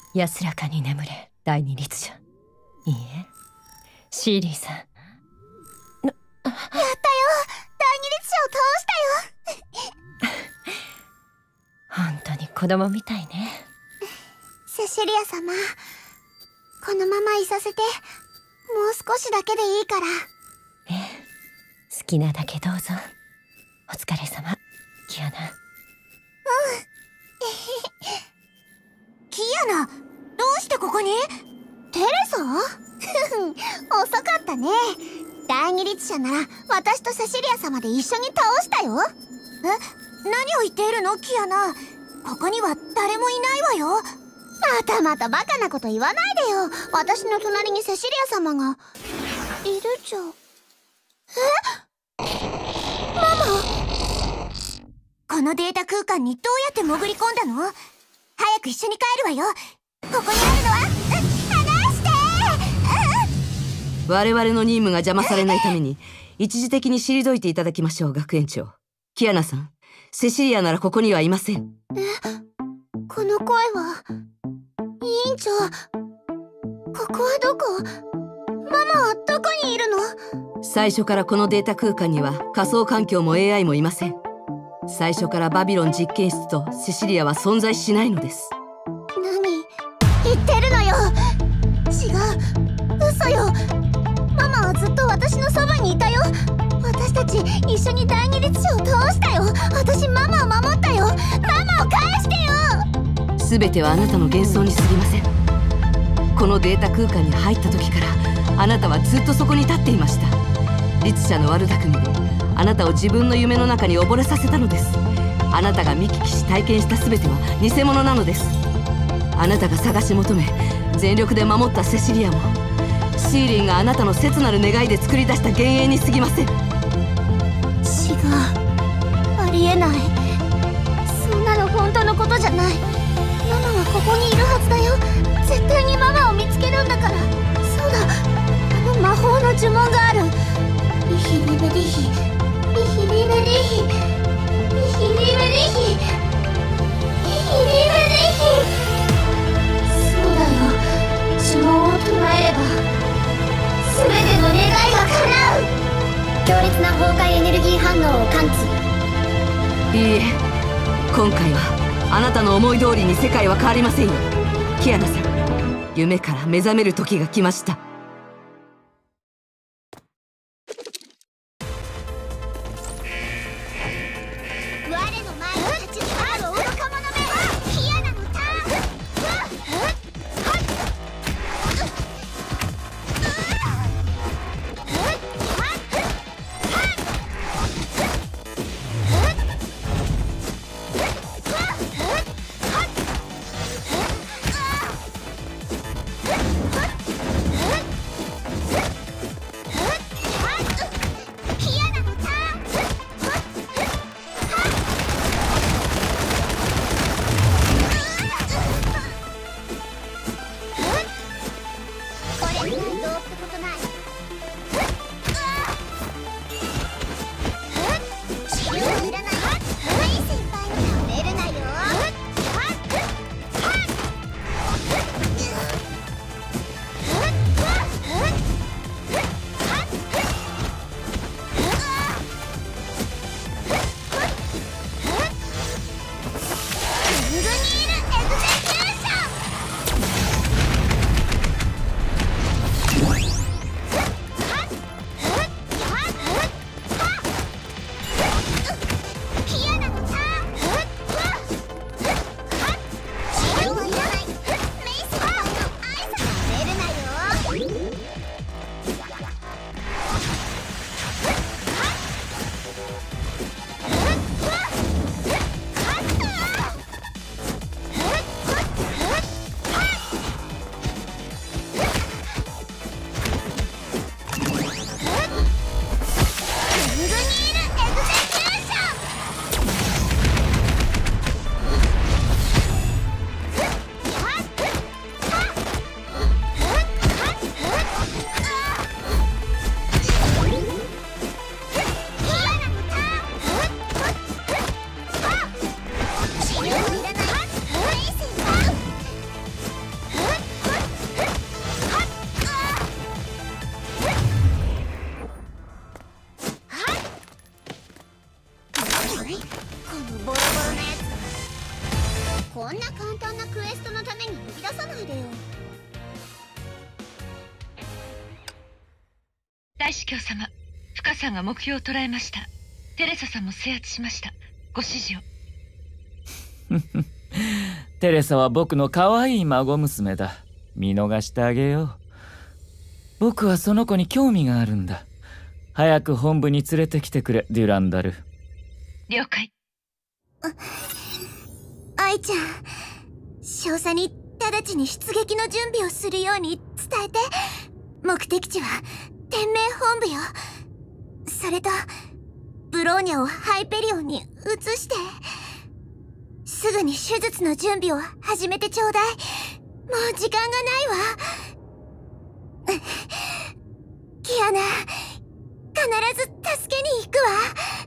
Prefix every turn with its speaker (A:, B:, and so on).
A: 安らかに眠れ、第二律者。いいえ、シーリーさん。やったよ、第二律者を倒したよ。本当に子供みたいね。
B: セシリア様、このままいさせて、もう少しだけでいいから。
A: ええ、好きなだけどうぞ。お疲れ様、キアナ。
B: キアナ、どうしてここに？テレサ？遅かったね。第二律者なら私とセシリア様で一緒に倒したよ。何を言っているのキアナ。ここには誰もいないわよ。またまたバカなこと言わないでよ。私の隣にセシリア様がいるじゃん。ママ、このデータ空間にどうやって潜り込んだの？早く一緒に帰るわよ。ここにあるのは離して。
C: 我々の任務が邪魔されないために一時的に退いていただきましょう。学園長キアナさん、セシリアならここにはいません。
B: この声は委員長。ここはどこ？ママはどこにいるの？
C: 最初からこのデータ空間には仮想環境も AI もいません。最初からバビロン実験室とセシリアは存在しないのです。
B: 何言ってるのよ。違う、嘘よ。ママはずっと私のそばにいたよ。私たち一緒に第二律者を倒したよ。私ママを守ったよ。ママを返してよ。
C: 全てはあなたの幻想に過ぎません。このデータ空間に入った時からあなたはずっとそこに立っていました。律者の悪巧みであなたを自分の夢の中に溺れさせたのです。あなたが見聞きし体験した全ては偽物なのです。あなたが探し求め全力で守ったセシリアもシーリンがあなたの切なる願いで作り出した幻影に過ぎません。
B: 違う、ありえない。そんなの本当のことじゃない。ママはここにいるはずだよ。絶対にママを見つけるんだから。そうだ、あの魔法の呪文がある。リヒリベリヒ、リヒリベリヒ、リヒリベリヒ、リヒリベリヒ。そうだよ、呪文を唱えれば全ての願いが叶う。強烈な崩壊エネルギー反応を感知。
C: いいえ、今回はあなたの思い通りに世界は変わりませんよ。キアナさん、夢から目覚める時が来ました。
B: 我の前に立ち去る愚か者め。キアナのターン。 こんな簡単なクエストのために呼び出さないでよ。
A: 大司教様、深さんが目標を捉えました。テレサさんも制圧しました。ご指示を。
D: テレサは僕の可愛い孫娘だ。見逃してあげよう。僕はその子に興味があるんだ。早く本部に連れてきてくれ、デュランダル。
A: 了解。
B: 愛ちゃん、少佐に直ちに出撃の準備をするように伝えて。目的地は天命本部よ。それとブローニャをハイペリオンに移して、すぐに手術の準備を始めてちょうだい。もう時間がないわ。キアナ、必ず助けに行くわ。